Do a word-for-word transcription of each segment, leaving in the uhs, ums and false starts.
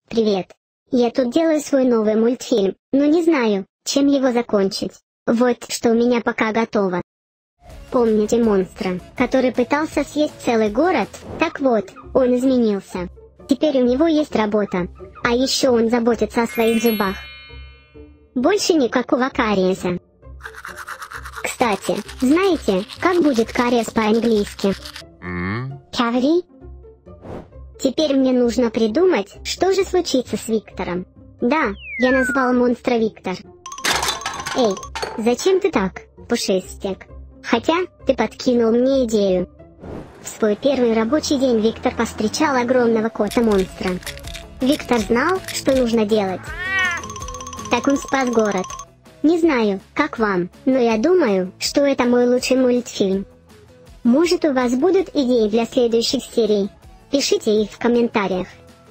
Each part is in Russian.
Привет. Я тут делаю свой новый мультфильм, но не знаю, чем его закончить. Вот что у меня пока готово. Помните монстра, который пытался съесть целый город? Так вот, он изменился. Теперь у него есть работа. А еще он заботится о своих зубах. Больше никакого кариеса. Кстати, знаете, как будет кариес по-английски? Cavity? Теперь мне нужно придумать, что же случится с Виктором. Да, я назвал монстра Виктор. Эй, зачем ты так, пушистик? Хотя, ты подкинул мне идею. В свой первый рабочий день Виктор повстречал огромного кота-монстра. Виктор знал, что нужно делать. Так он спас город. Не знаю, как вам, но я думаю, что это мой лучший мультфильм. Может, у вас будут идеи для следующих серий? Пишите их в комментариях.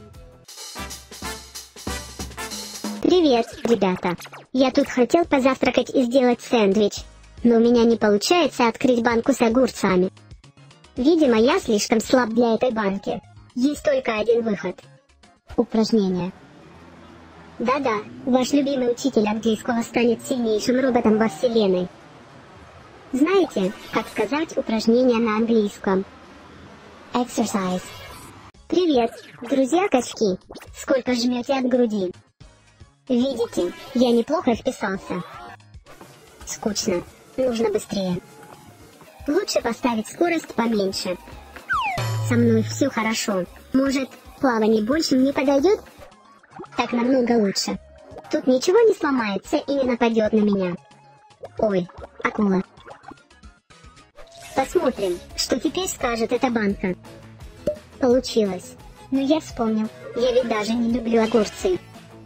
Привет, ребята. Я тут хотел позавтракать и сделать сэндвич, но у меня не получается открыть банку с огурцами. Видимо, я слишком слаб для этой банки. Есть только один выход. Упражнение. Да-да, ваш любимый учитель английского станет сильнейшим роботом во вселенной. Знаете, как сказать упражнение на английском? Exercise. Привет, друзья-качки. Сколько жмете от груди? Видите, я неплохо вписался. Скучно. Нужно быстрее. Лучше поставить скорость поменьше. Со мной все хорошо. Может, плавание больше не подойдет? Так намного лучше. Тут ничего не сломается и не нападет на меня. Ой, акула. Посмотрим, что теперь скажет эта банка. Получилось. Но я вспомнил, я ведь даже не люблю огурцы.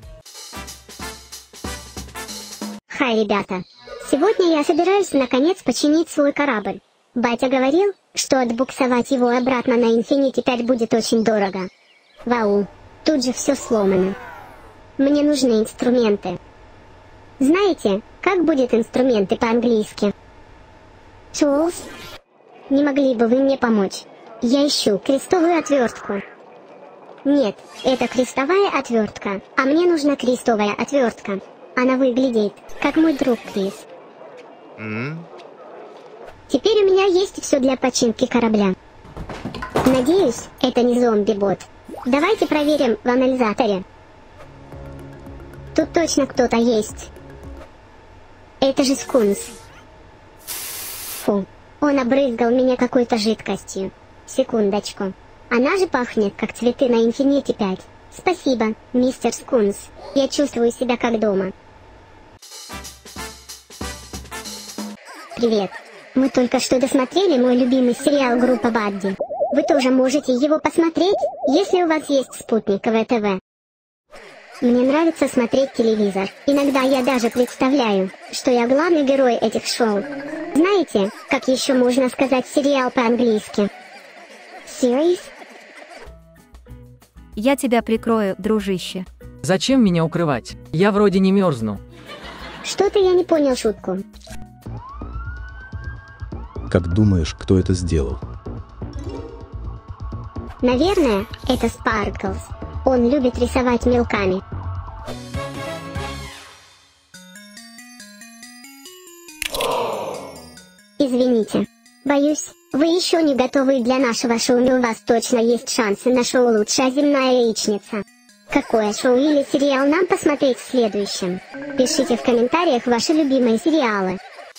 Хай, ребята. Сегодня я собираюсь наконец починить свой корабль. Батя говорил, что отбуксовать его обратно на Infinity пять будет очень дорого. Вау, тут же все сломано. Мне нужны инструменты. Знаете, как будет инструменты по-английски? Tools? Не могли бы вы мне помочь? Я ищу крестовую отвертку. Нет, это крестовая отвертка, а мне нужна крестовая отвертка. Она выглядит, как мой друг Крис. Mm. Теперь у меня есть все для починки корабля. Надеюсь, это не зомби-бот. Давайте проверим в анализаторе. Тут точно кто-то есть. Это же скунс. Фу, он обрызгал меня какой-то жидкостью. Секундочку. Она же пахнет, как цветы на Infinity пять. Спасибо, мистер Скунс. Я чувствую себя как дома. Привет. Мы только что досмотрели мой любимый сериал «Группа Бадди». Вы тоже можете его посмотреть, если у вас есть спутниковое ТВ. Мне нравится смотреть телевизор. Иногда я даже представляю, что я главный герой этих шоу. Знаете, как еще можно сказать сериал по-английски? Series? Я тебя прикрою, дружище. Зачем меня укрывать? Я вроде не мерзну. Что-то я не понял шутку. Как думаешь, кто это сделал? Наверное, это Спарклз. Он любит рисовать мелками. Извините. Боюсь, вы еще не готовы для нашего шоу, но у вас точно есть шансы на шоу «Лучшая земная яичница». Какое шоу или сериал нам посмотреть в следующем? Пишите в комментариях ваши любимые сериалы.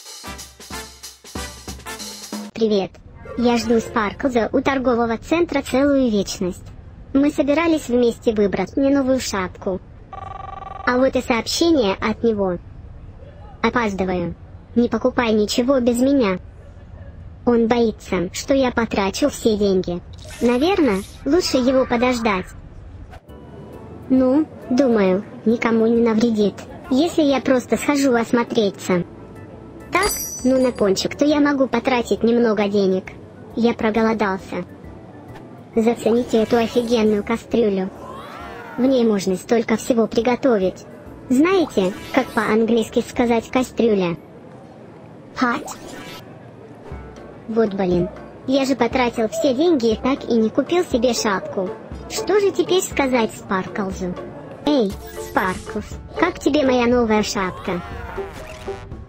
Привет. Я жду Спарклза у торгового центра целую вечность. Мы собирались вместе выбрать мне новую шапку. А вот и сообщение от него. Опаздываю. Не покупай ничего без меня. Он боится, что я потрачу все деньги. Наверное, лучше его подождать. Ну, думаю, никому не навредит, если я просто схожу осмотреться. Так, ну на пончик, то я могу потратить немного денег. Я проголодался. Зацените эту офигенную кастрюлю. В ней можно столько всего приготовить. Знаете, как по-английски сказать кастрюля? Pot? Вот блин. Я же потратил все деньги и так и не купил себе шапку. Что же теперь сказать Спарклзу? Эй, Спарклз, как тебе моя новая шапка?